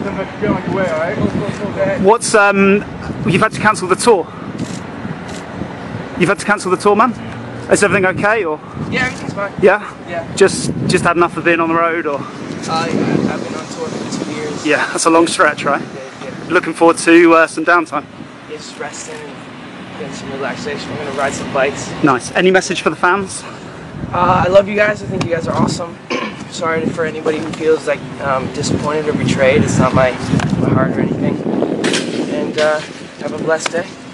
Go on your way, alright? What's you've had to cancel the tour? You've had to cancel the tour, man? Is everything okay, or? Yeah, everything's fine. Yeah? Yeah. Just had enough of being on the road, or? Yeah, I've been on tour for 2 years. Yeah, that's a long stretch, right? Yeah. Looking forward to some downtime. Yeah, just resting and getting some relaxation. I'm gonna ride some bikes. Nice. Any message for the fans? I love you guys. I think you guys are awesome. Sorry for anybody who feels like disappointed or betrayed. It's not my heart or anything. And have a blessed day.